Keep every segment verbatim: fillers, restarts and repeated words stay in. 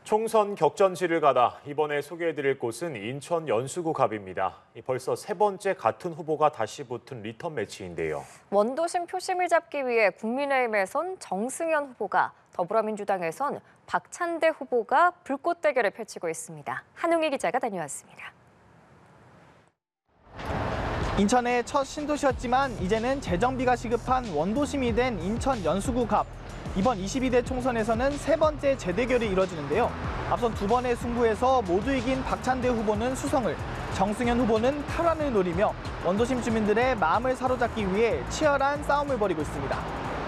총선 격전지를 가다 이번에 소개해드릴 곳은 인천 연수구 갑입니다. 벌써 세 번째 같은 후보가 다시 붙은 리턴 매치인데요. 원도심 표심을 잡기 위해 국민의힘에선 정승현 후보가, 더불어민주당에선 박찬대 후보가 불꽃 대결을 펼치고 있습니다. 한웅희 기자가 다녀왔습니다. 인천의 첫 신도시였지만 이제는 재정비가 시급한 원도심이 된 인천 연수구 갑. 이번 이십이 대 총선에서는 세 번째 재대결이 이뤄지는데요. 앞선 두 번의 승부에서 모두 이긴 박찬대 후보는 수성을, 정승현 후보는 탈환을 노리며 원도심 주민들의 마음을 사로잡기 위해 치열한 싸움을 벌이고 있습니다.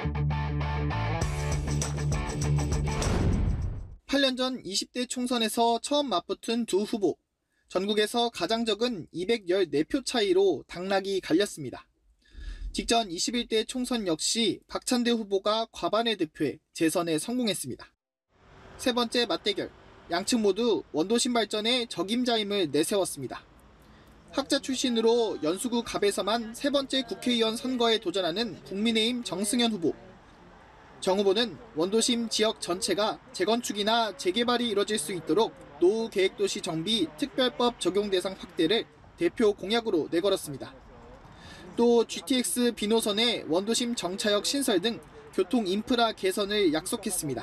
팔 년 전 이십 대 총선에서 처음 맞붙은 두 후보. 전국에서 가장 적은 이백십사 표 차이로 당락이 갈렸습니다. 직전 이십일 대 총선 역시 박찬대 후보가 과반을 득표해 재선에 성공했습니다. 세 번째 맞대결, 양측 모두 원도심 발전의 적임자임을 내세웠습니다. 학자 출신으로 연수구 갑에서만 세 번째 국회의원 선거에 도전하는 국민의힘 정승현 후보. 정 후보는 원도심 지역 전체가 재건축이나 재개발이 이뤄질 수 있도록 노후계획도시 정비 특별법 적용 대상 확대를 대표 공약으로 내걸었습니다. 또 지티엑스 비노선의 원도심 정차역 신설 등 교통 인프라 개선을 약속했습니다.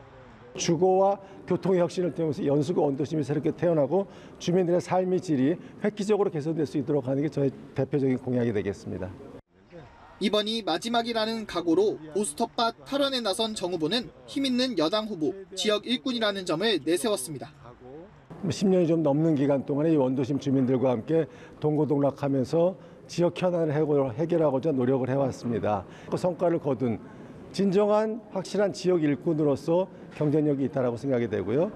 주거와 교통의 혁신을 통해서 연수구 원도심이 새롭게 태어나고 주민들의 삶의 질이 획기적으로 개선될 수 있도록 하는 게 저의 대표적인 공약이 되겠습니다. 이번이 마지막이라는 각오로 보수텃밭 탈환에 나선 정 후보는 힘있는 여당 후보, 지역 일꾼이라는 점을 내세웠습니다. 십 년이 좀 넘는 기간 동안에 이 원도심 주민들과 함께 동고동락하면서 지역 현안을 해결하고자 노력을 해왔습니다. 그 성과를 거둔 진정한 확실한 지역 일꾼으로서 경쟁력이 있다고 생각이 되고요.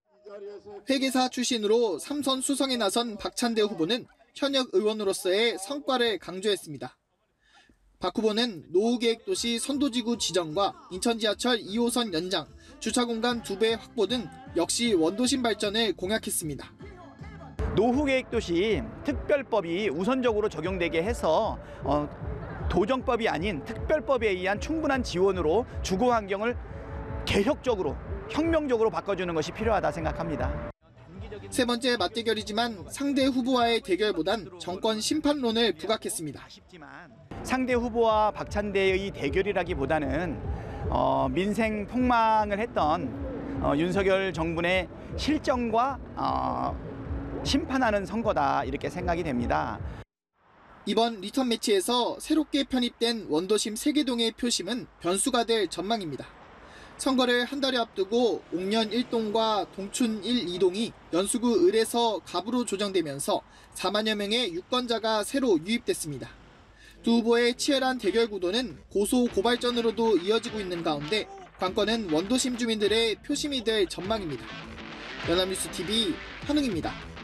회계사 출신으로 삼선 수성에 나선 박찬대 후보는 현역 의원으로서의 성과를 강조했습니다. 박 후보는 노후계획도시 선도지구 지정과 인천지하철 이 호선 연장, 주차공간 두 배 확보 등 역시 원도심 발전을 공약했습니다. 노후계획도시 특별법이 우선적으로 적용되게 해서 어, 도정법이 아닌 특별법에 의한 충분한 지원으로 주거 환경을 개혁적으로, 혁명적으로 바꿔주는 것이 필요하다 생각합니다. 세 번째 맞대결이지만 상대 후보와의 대결보단 정권 심판론을 부각했습니다. 상대 후보와 박찬대의 대결이라기보다는 어, 민생 폭망을 했던 어, 윤석열 정부의 실정과 어, 심판하는 선거다 이렇게 생각이 됩니다. 이번 리턴 매치에서 새롭게 편입된 원도심 세개동의 표심은 변수가 될 전망입니다. 선거를 한 달여 앞두고 옥년 일 동과 동춘 일, 이 동이 연수구 을에서 갑으로 조정되면서 사만여 명의 유권자가 새로 유입됐습니다. 두 후보의 치열한 대결 구도는 고소 고발전으로도 이어지고 있는 가운데 관건은 원도심 주민들의 표심이 될 전망입니다. 연합뉴스 티비 한웅입니다.